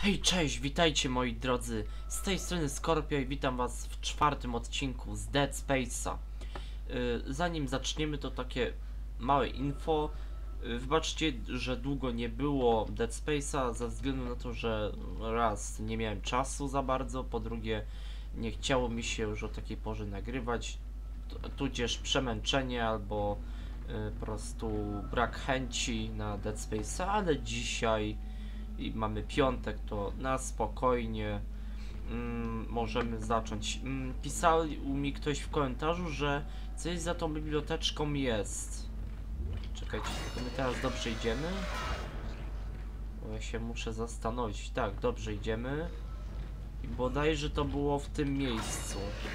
Hej, cześć, witajcie moi drodzy, z tej strony Scorpio i witam was w czwartym odcinku z Dead Space'a. Zanim zaczniemy, to takie małe info. Wybaczcie, że długo nie było Dead Space'a ze względu na to, że raz nie miałem czasu za bardzo, po drugie nie chciało mi się już o takiej porze nagrywać, tudzież przemęczenie albo po prostu brak chęci na Dead Space'a, ale dzisiaj i mamy piątek, to na spokojnie możemy zacząć. Pisał mi ktoś w komentarzu, że coś za tą biblioteczką jest. Czekajcie, tylko my teraz dobrze idziemy? Bo ja się muszę zastanowić. Tak, dobrze idziemy. I bodajże to było w tym miejscu.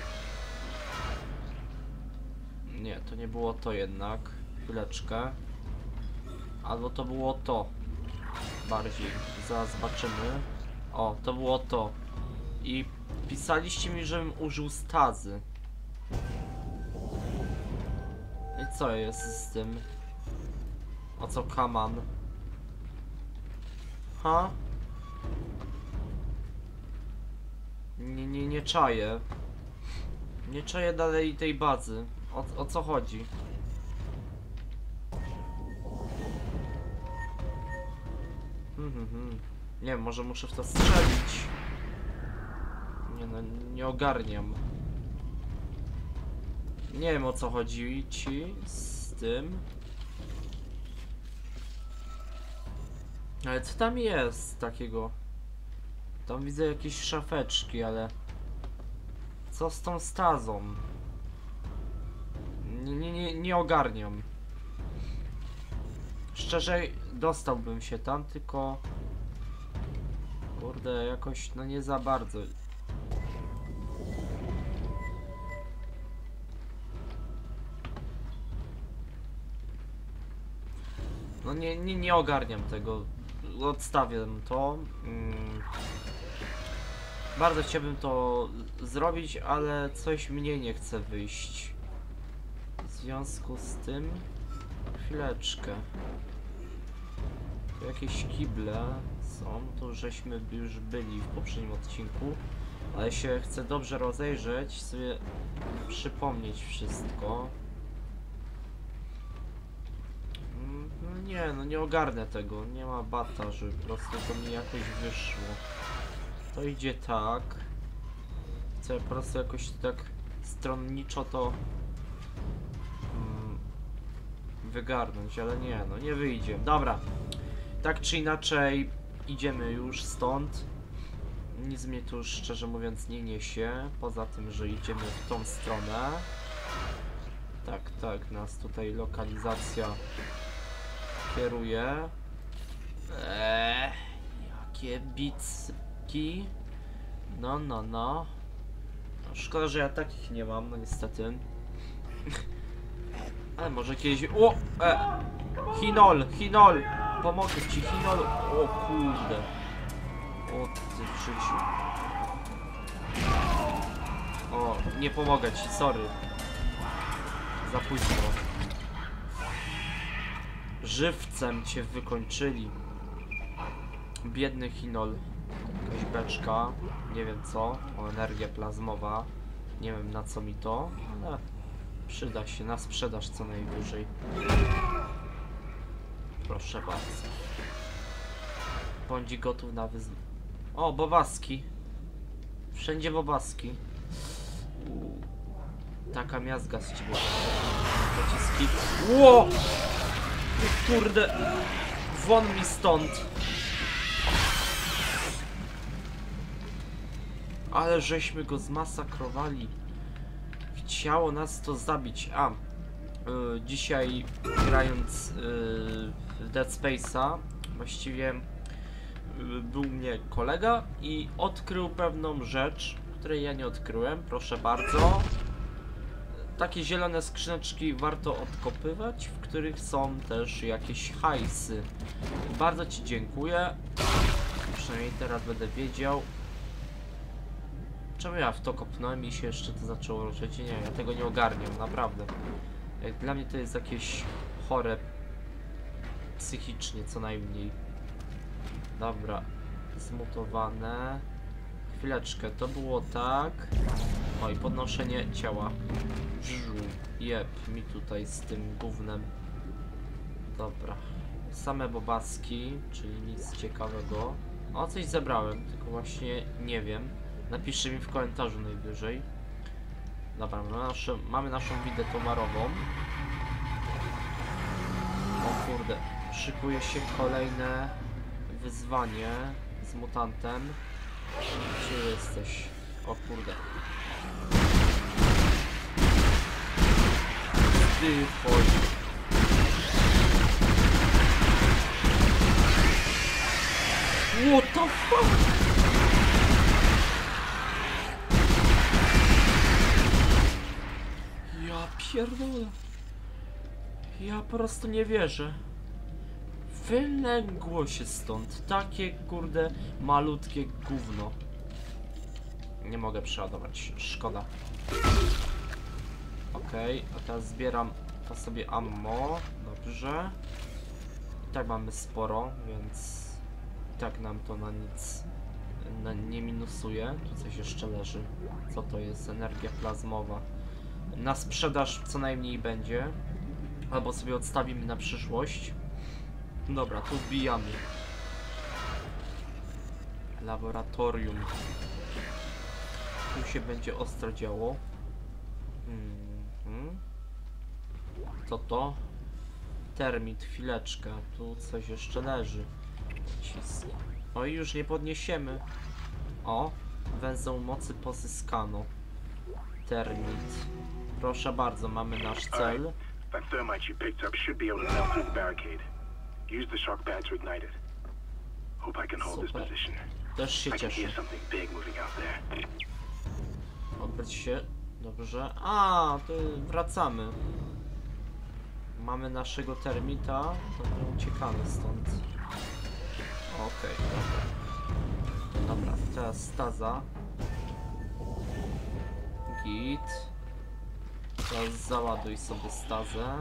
Nie, to nie było to jednak. Chwileczkę. Albo to było to. Bardziej. Zaraz zobaczymy. O, to było to. I pisaliście mi, żebym użył stazy. I co jest z tym? O co kaman? Ha? Nie czaję. Nie czaję dalej tej bazy. O co chodzi? Nie wiem, może muszę w to strzelić. Nie no, nie ogarniam. Nie wiem o co chodzi ci z tym. Ale co tam jest takiego? Tam widzę jakieś szafeczki, ale... Co z tą stazą? Nie ogarniam. Szczerze, dostałbym się tam, tylko... Kurde, jakoś, no nie za bardzo. No nie ogarniam tego. Odstawię to. Bardzo chciałbym to zrobić, ale coś mnie nie chce wyjść. W związku z tym... Chwileczkę. Tu jakieś kible są, to żeśmy już byli w poprzednim odcinku, ale się chcę dobrze rozejrzeć, sobie przypomnieć wszystko. No nie, no nie ogarnę tego, nie ma bata, żeby po prostu to mi jakoś wyszło. To idzie tak. Chcę po prostu jakoś tak stronniczo to wygarnąć, ale nie, no nie wyjdzie. Dobra. Tak czy inaczej idziemy już stąd. Nic mnie tu szczerze mówiąc nie niesie, poza tym, że idziemy w tą stronę. Tak, nas tutaj lokalizacja kieruje. Jakie bicki. No. Szkoda, że ja takich nie mam, no niestety. Ale może kiedyś... O! Hinol! Pomogę ci, Hinol! O kurde! O ty w życiu. O, nie pomogę ci, sorry. Za późno. Żywcem cię wykończyli. Biedny Hinol. Jakaś beczka. Nie wiem co. O, energia plazmowa. Nie wiem na co mi to, ale... Przyda się na sprzedaż co najwyżej. Proszę bardzo. Bądź gotów na wyzwanie. O, bobaski. Wszędzie bobaski. Taka miazga z ciebie. Pociski. Ło! Ty kurde. Won mi stąd. Ale żeśmy go zmasakrowali. Chciało nas to zabić. Dzisiaj grając w Dead Space'a właściwie był u mnie kolega i odkrył pewną rzecz, której ja nie odkryłem. Proszę bardzo. Takie zielone skrzyneczki warto odkopywać, w których są też jakieś hajsy. Bardzo ci dziękuję. Przynajmniej teraz będę wiedział. Czemu ja w to kopnąłem i się jeszcze to zaczęło ruszyć? Nie, ja tego nie ogarniam, naprawdę. Jak dla mnie to jest jakieś chore psychicznie co najmniej. Dobra. Zmutowane. Chwileczkę, to było tak. O, i podnoszenie ciała. Brzu, jeb, mi tutaj z tym gównem. Dobra. Same bobaski, czyli nic ciekawego. O, coś zebrałem, tylko właśnie nie wiem. Napiszcie mi w komentarzu najwyżej. Dobra, mamy naszą widę towarową. O kurde, szykuje się kolejne wyzwanie z mutantem. Gdzie jesteś? O kurde. Ty chodź. What the fuck? Ja pierdolę. Ja po prostu nie wierzę. Wylęgło się stąd. Takie kurde malutkie gówno. Nie mogę przeładować. Szkoda. Okej, a teraz zbieram to sobie ammo. Dobrze. I tak mamy sporo, więc i tak nam to na nic nie minusuje. Tu coś jeszcze leży. Co to jest? Energia plazmowa. Na sprzedaż co najmniej będzie. Albo sobie odstawimy na przyszłość. Dobra, tu wbijamy. Laboratorium. Tu się będzie ostro działo. Co to? Termit, chwileczkę. Tu coś jeszcze leży. Cisk. O, i już nie podniesiemy. O, węzeł mocy pozyskano. Termit. Proszę bardzo, mamy nasz cel. That thermite you picked up should be able to melt through the barricade. Use the shock pad to ignite it. Hope I can hold this Super. position. Też się I can cieszę. hear something big moving out there. Odbyć się. Dobrze. A, to wracamy. Mamy naszego termita. To nie uciekamy stąd. Okej, dobra. Dobra, teraz staza. Git. Teraz załaduj sobie stazę.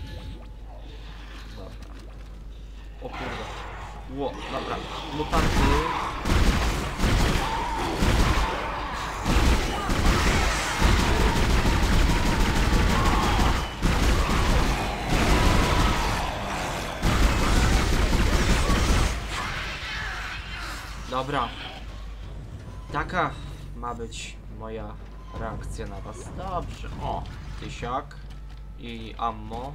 Dobra. O kurde. Ło, dobra. Mutanty. Dobra. Taka ma być moja reakcja na was. Dobrze. O, tysiak. I ammo.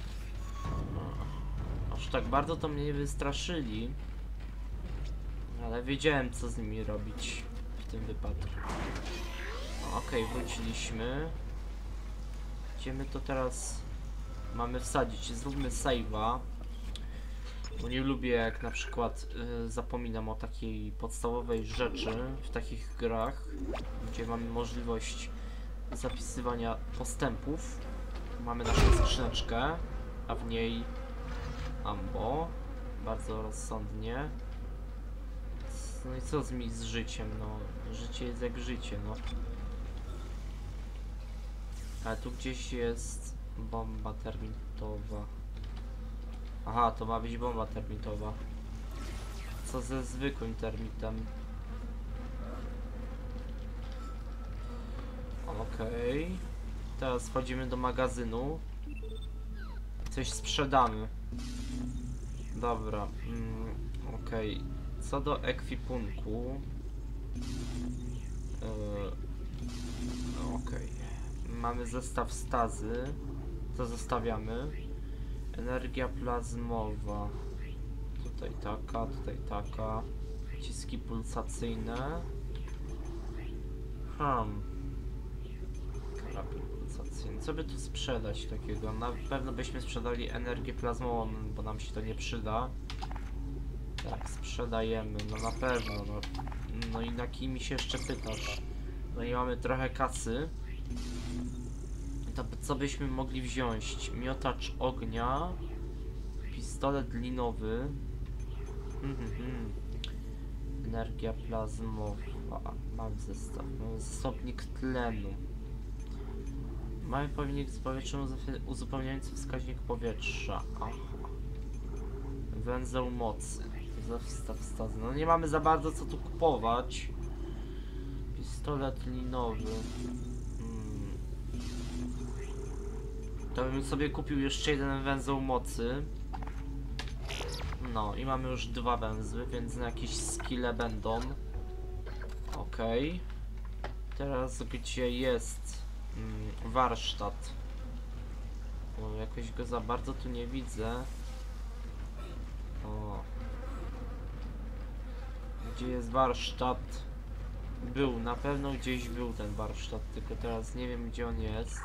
Aż tak bardzo to mnie nie wystraszyli. Ale wiedziałem, co z nimi robić w tym wypadku. Okej, wróciliśmy. Gdzie my to teraz mamy wsadzić? Zróbmy save'a. Bo nie lubię, jak na przykład zapominam o takiej podstawowej rzeczy w takich grach, gdzie mamy możliwość zapisywania postępów. Mamy naszą skrzyneczkę, a w niej ammo. Bardzo rozsądnie. No i co z życiem? No, życie jest jak życie, no. Ale tu gdzieś jest bomba termitowa. Aha, to ma być bomba termitowa. Co ze zwykłym termitem? Okej. Teraz wchodzimy do magazynu. Coś sprzedamy. Dobra. Okej. Co do ekwipunku. Okej. Mamy zestaw stazy. To zostawiamy. Energia plazmowa. Tutaj taka. Ciski pulsacyjne. Karabin pulsacyjny. Co by tu sprzedać takiego? Na pewno byśmy sprzedali energię plazmową, bo nam się to nie przyda. Tak, sprzedajemy, no na pewno. No i na kimi się jeszcze pytasz? No i mamy trochę kasy. To co byśmy mogli wziąć? Miotacz ognia, pistolet linowy, energia plazmowa, mamy zestaw, mamy zasobnik tlenu, mamy pojemnik z powietrzem uzupełniający wskaźnik powietrza, aha, węzeł mocy, Zestaw stazy. No nie mamy za bardzo co tu kupować. Pistolet linowy. To bym sobie kupił jeszcze jeden węzeł mocy. No i mamy już 2 węzły, więc na jakieś skille będą. Okej. Teraz gdzie jest warsztat? Bo jakoś go za bardzo tu nie widzę. O. Gdzie jest warsztat? Był, na pewno gdzieś był ten warsztat, tylko teraz nie wiem gdzie on jest.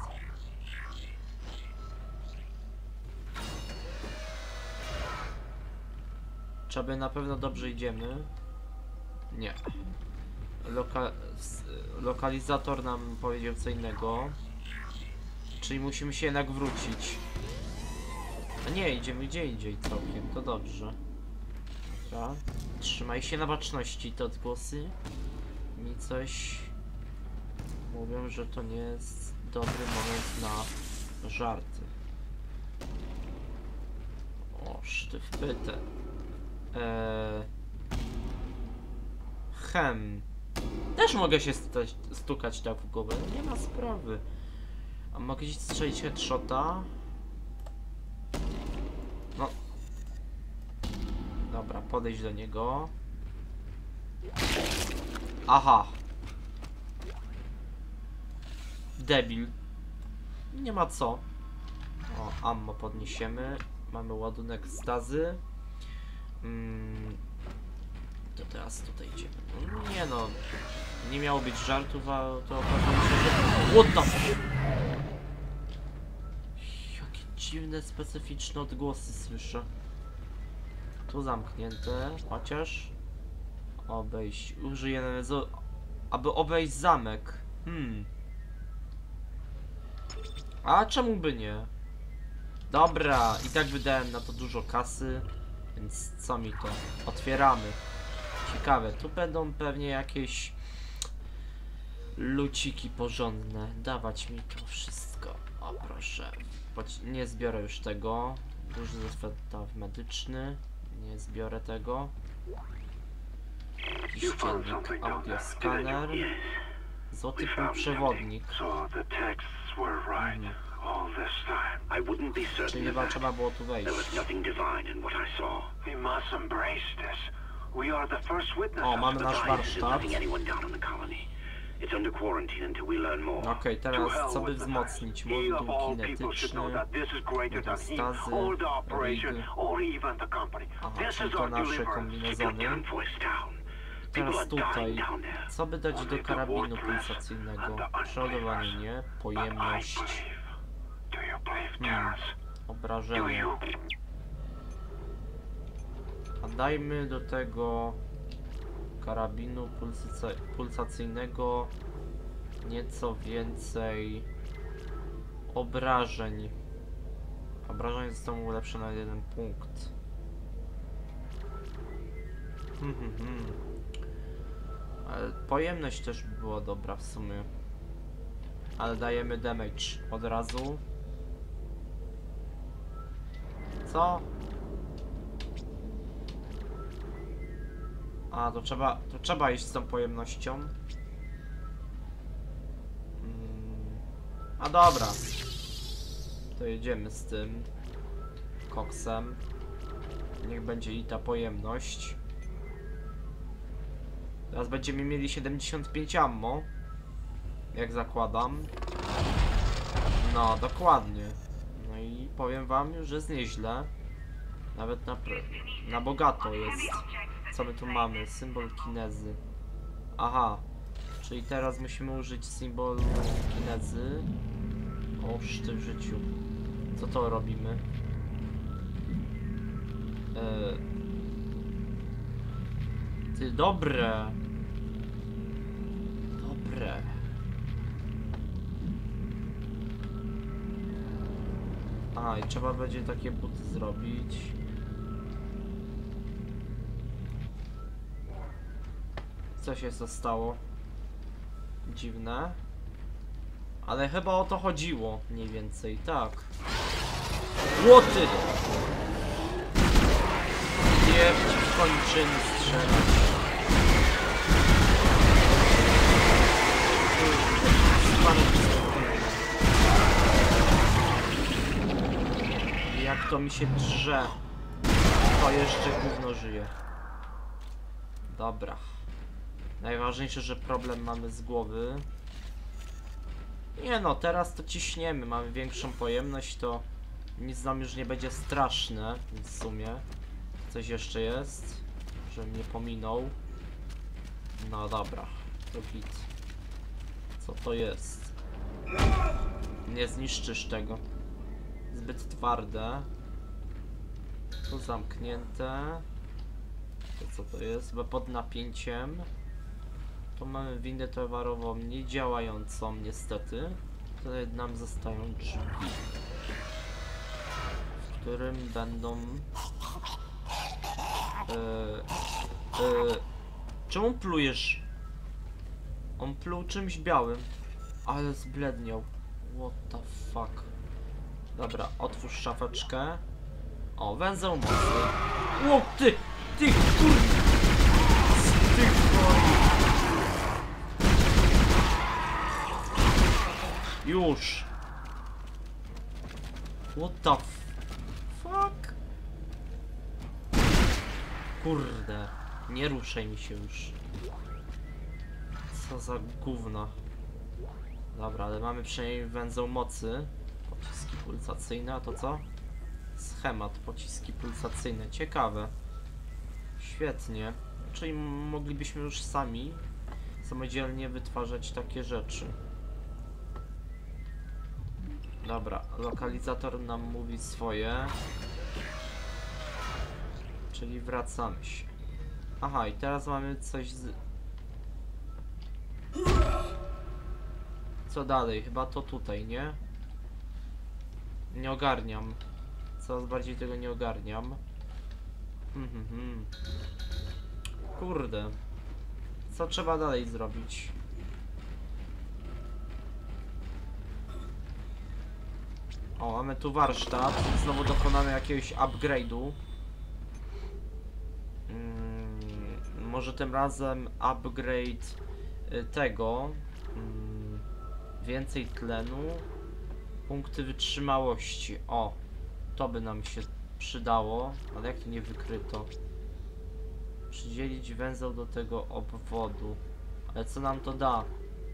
Trzeba na pewno dobrze idziemy. Nie. Lokalizator nam powiedział co innego. Czyli musimy się jednak wrócić. A nie, idziemy gdzie indziej całkiem, to dobrze. Dobra. Trzymaj się na baczności, te odgłosy mi coś mówią, że to nie jest dobry moment na żarty. O, sztyfpytę. Też mogę się stukać tak w głowę, nie ma sprawy. A mogę ci strzelić headshota? No. Dobra, podejść do niego. Aha. Debil. Nie ma co. O, ammo podniesiemy. Mamy ładunek stazy. To teraz tutaj idziemy. No, nie no. Nie miało być żartów, a to okazuje się, że... What the fuck? Jakie dziwne, specyficzne odgłosy słyszę. Tu zamknięte, chociaż... Obejść. Użyjemy, aby obejść zamek. A czemu by nie? Dobra, i tak wydałem na to dużo kasy, więc co mi to? Otwieramy. Ciekawe, tu będą pewnie jakieś luciki porządne. Dawać mi to wszystko. O proszę. Nie zbiorę już tego. Duży zestaw medyczny. Nie zbiorę tego. Jakiś dziennik, audioskaner. Złoty półprzewodnik. Czyli chyba trzeba było tu wejść. O, mamy nasz warsztat. Okej, teraz co by wzmocnić? Moduł kinetyczny, moduł stazy, rig. Aha, czyli to nasze kombinezony. Teraz tutaj, co by dać do karabinu pulsacyjnego? Przeładowanie nie, pojemność. Obrażenie. A dajmy do tego karabinu pulsacyjnego nieco więcej obrażeń. Obrażenia zostaną ulepszone na 1 punkt. Ale pojemność też by była dobra w sumie. Ale dajemy damage od razu. Co? A, to trzeba iść z tą pojemnością. A dobra. To jedziemy z tym koksem. Niech będzie i ta pojemność. Teraz będziemy mieli 75 ammo. Jak zakładam. No, dokładnie. No i powiem wam, że jest nieźle. Nawet na bogato jest. Co my tu mamy? Symbol kinezy. Aha. Czyli teraz musimy użyć symbolu kinezy. O, szty w życiu. Co to robimy? Ty, dobre. Dobre. A, i trzeba będzie takie buty zrobić. Co się stało? Dziwne. Ale chyba o to chodziło, mniej więcej, tak. Łoty! Jebcie. kończymy strzelać. Jak to mi się drze. To jeszcze gówno żyje. Dobra. Najważniejsze, że problem mamy z głowy. Nie no, teraz to ciśniemy. Mamy większą pojemność, to nic nam już nie będzie straszne. Więc w sumie coś jeszcze jest, że mnie pominął. No dobra, to git. Co to jest? Nie zniszczysz tego. Zbyt twarde. Tu zamknięte. To co to jest? Chyba pod napięciem. Tu mamy windę towarową niedziałającą niestety. Tutaj nam zostają drzwi, w którym będą... Czemu plujesz? On pluł czymś białym. Ale zbledniał. What the fuck. Dobra, otwórz szafeczkę. O, węzeł mocy. Ło, ty kur... Ty kur... Już. What the fuck? Kurde. Nie ruszaj mi się już. Co za gówno. Dobra, ale mamy przynajmniej węzeł mocy. Pociski pulsacyjne, a to co? Schemat, pociski pulsacyjne. Ciekawe. Świetnie. Czyli moglibyśmy już sami samodzielnie wytwarzać takie rzeczy. Dobra, lokalizator nam mówi swoje. Czyli wracamy się. Aha, i teraz mamy coś z... Co dalej? Chyba to tutaj, nie? Nie ogarniam. Coraz bardziej tego nie ogarniam. Kurde. Co trzeba dalej zrobić? O, mamy tu warsztat. Znowu dokonamy jakiegoś upgrade'u. Może tym razem upgrade tego. Więcej tlenu. Punkty wytrzymałości. O, to by nam się przydało. Ale jak to nie wykryto? Przydzielić węzeł do tego obwodu. Ale co nam to da?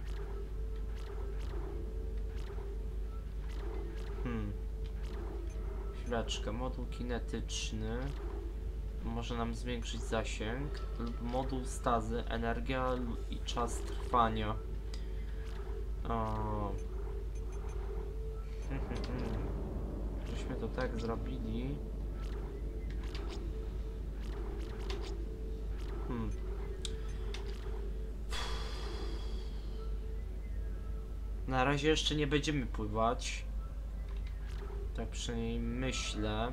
Chwileczkę. Moduł kinetyczny. Może nam zwiększyć zasięg. Lub moduł stazy. Energia i czas trwania. O. Żeśmy to tak zrobili. Na razie jeszcze nie będziemy pływać. Tak przynajmniej myślę.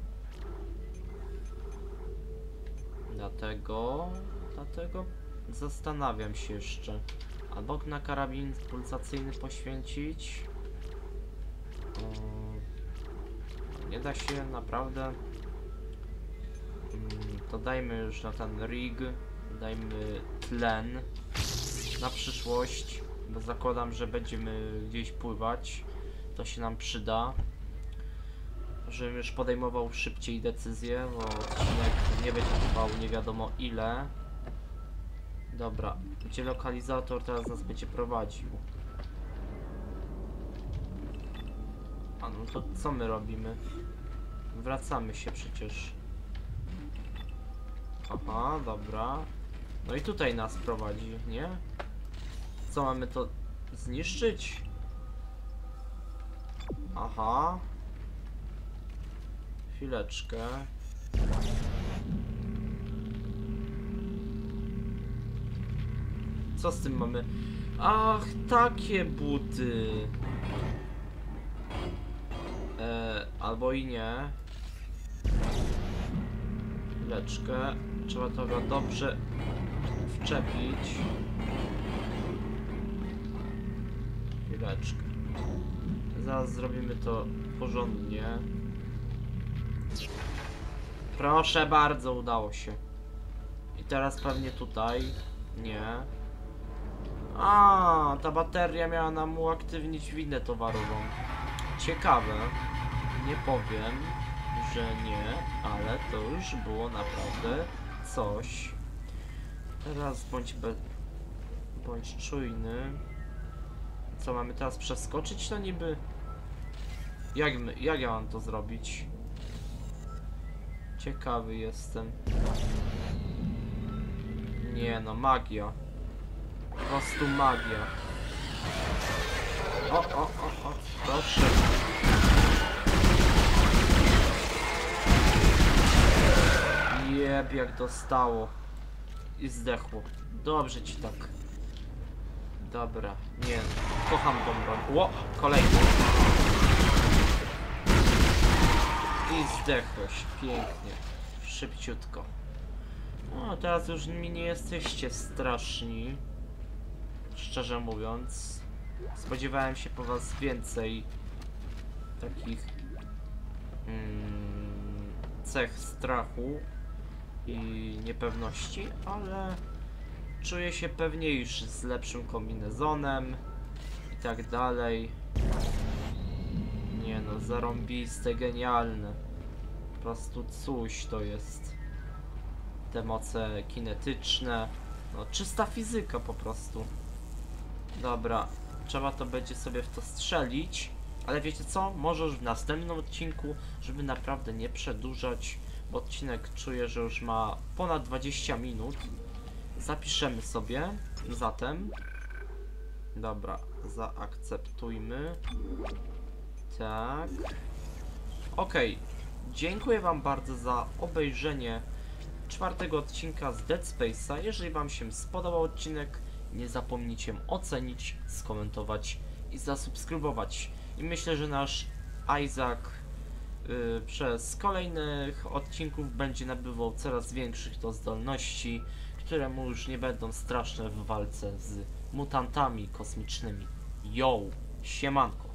Dlatego zastanawiam się jeszcze. Albo na karabin pulsacyjny poświęcić. Nie da się, naprawdę. To dajmy już na ten rig. Dajmy tlen na przyszłość, bo zakładam, że będziemy gdzieś pływać. To się nam przyda, żebym już podejmował szybciej decyzję, bo odcinek nie będzie trwał nie wiadomo ile. Dobra, gdzie lokalizator teraz nas będzie prowadził? A no to co my robimy? Wracamy się przecież. Aha, dobra. No i tutaj nas prowadzi, nie? Co, mamy to zniszczyć? Aha. Chwileczkę. Co z tym mamy? Ach, takie buty. Albo i nie. Chwileczkę. Trzeba to dobrze wczepić. Chwileczkę. Zaraz zrobimy to porządnie. Proszę bardzo, udało się. I teraz pewnie tutaj. Nie. A, ta bateria miała nam uaktywnić winę towarową. Ciekawe. Nie powiem, że nie, ale to już było naprawdę coś. Teraz bądź czujny. Co, mamy teraz przeskoczyć to niby? Jak ja mam to zrobić? Ciekawy jestem. Nie no, magia. Po prostu magia. O, proszę. Jeb, jak dostało. I zdechło. Dobrze ci tak. Dobra, nie, kocham tą broń. Ło, kolejny. I zdechłeś, pięknie. Szybciutko. No, teraz już mi nie jesteście straszni. Szczerze mówiąc. Spodziewałem się po was więcej takich cech strachu i niepewności, ale czuję się pewniejszy z lepszym kombinezonem i tak dalej. Nie no, zarąbiste, genialne. Po prostu coś to jest. Te moce kinetyczne. No, czysta fizyka po prostu. Dobra, trzeba to będzie sobie w to strzelić. Ale wiecie co? Może już w następnym odcinku, żeby naprawdę nie przedłużać, bo odcinek czuję, że już ma ponad 20 minut. Zapiszemy sobie zatem. Dobra, zaakceptujmy. Tak. Okej. Dziękuję wam bardzo za obejrzenie 4. odcinka z Dead Space'a. Jeżeli wam się spodobał odcinek, nie zapomnijcie ocenić, skomentować i zasubskrybować. I myślę, że nasz Isaac przez kolejnych odcinków będzie nabywał coraz większych to zdolności, które mu już nie będą straszne w walce z mutantami kosmicznymi. Yo, siemanko.